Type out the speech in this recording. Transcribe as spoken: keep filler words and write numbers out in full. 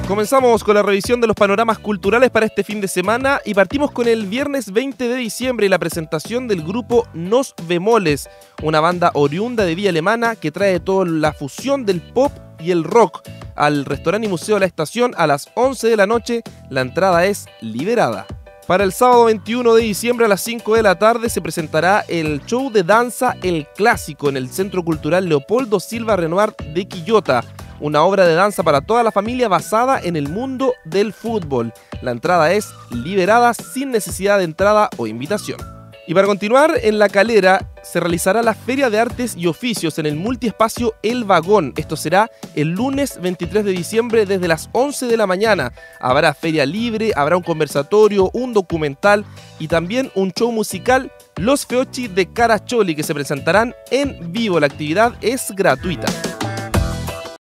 Comenzamos con la revisión de los panoramas culturales para este fin de semana y partimos con el viernes veinte de diciembre y la presentación del grupo Nos Bemoles, una banda oriunda de Villa Alemana que trae toda la fusión del pop y el rock al restaurante y museo La Estación a las once de la noche. La entrada es liberada. Para el sábado veintiuno de diciembre a las cinco de la tarde se presentará el show de danza El Clásico en el Centro Cultural Leopoldo Silva Renoir de Quillota, una obra de danza para toda la familia basada en el mundo del fútbol. La entrada es liberada sin necesidad de entrada o invitación. Y para continuar, en La Calera se realizará la Feria de Artes y Oficios en el multiespacio El Vagón. Esto será el lunes veintitrés de diciembre desde las once de la mañana. Habrá feria libre, habrá un conversatorio, un documental y también un show musical, Los Feochi de Caracholi, que se presentarán en vivo. La actividad es gratuita.